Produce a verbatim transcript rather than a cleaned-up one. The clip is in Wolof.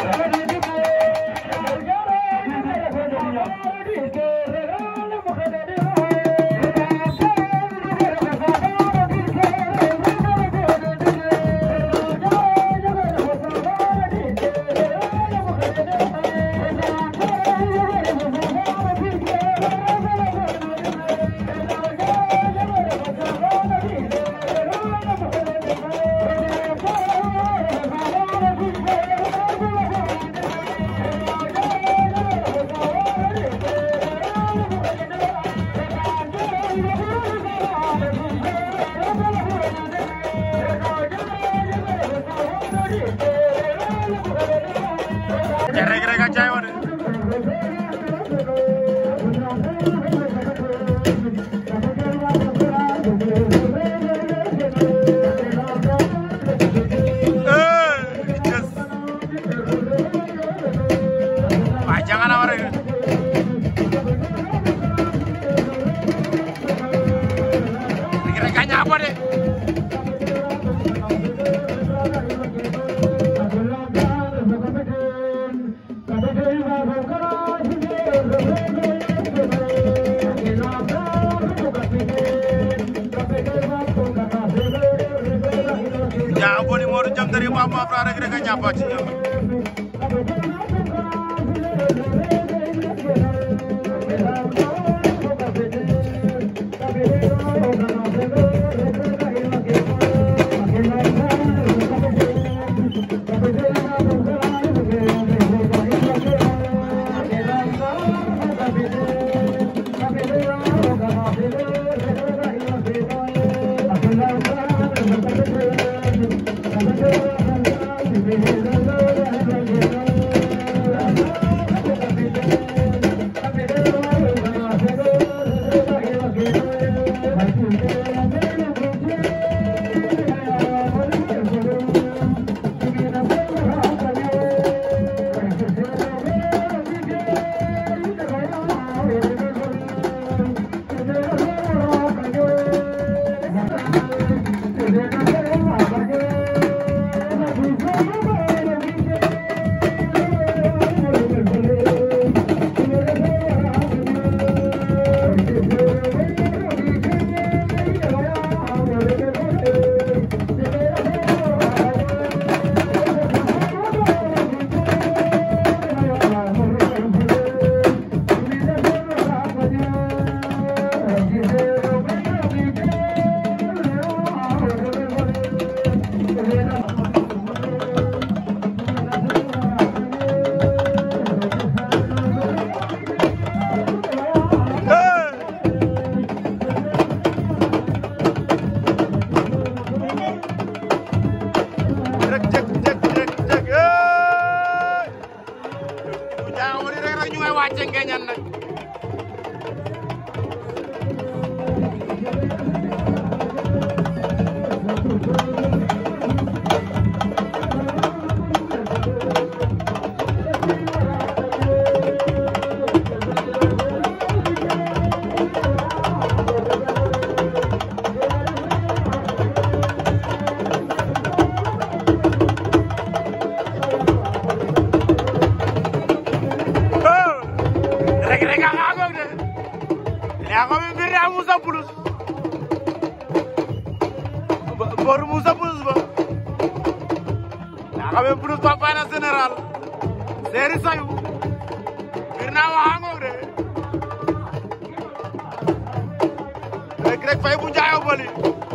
Rek Rek a jaay wone Wah jangan awal Rek Rek a nyapa deh ya boni Modou jam dari mama fra Rek Rek a nyapa ci ñu ngay wàcce ngeeñan nag Rek Rek a ngagog de ya ko mi mbir na Moussa Plus bor Moussa Plus ba ya ko mi Plus papa na général Seri Sayu mbir na wa ngagog de Rek Rek fay bu njaayo boli